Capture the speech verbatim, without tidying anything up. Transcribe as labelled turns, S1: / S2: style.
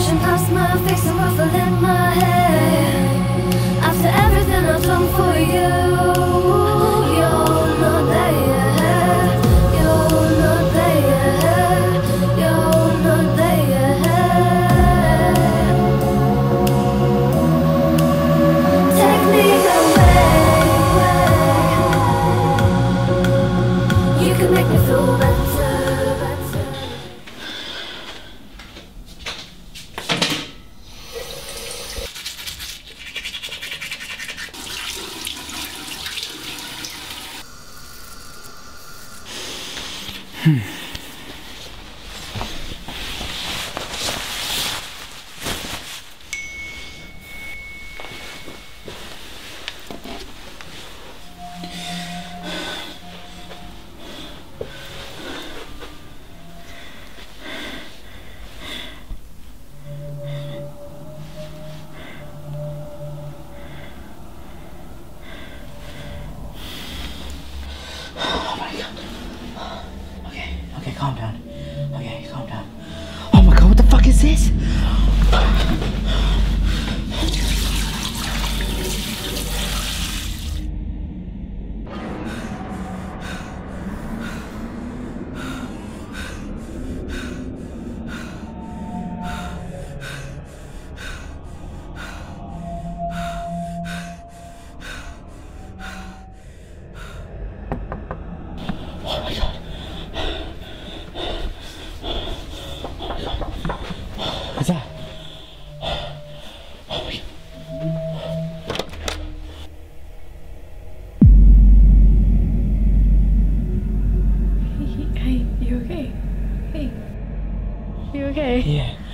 S1: Brushing past my face and ruffling my hair. After everything I've done for you, you're not there. You're not there. You're not there. Take me away. You can make me feel better.
S2: Hmm. Okay, calm down. Okay, calm down. Oh my god, what the fuck is this? Oh my god. What's that? Oh my god.
S3: Hey, you okay? Hey, you okay?
S2: Yeah.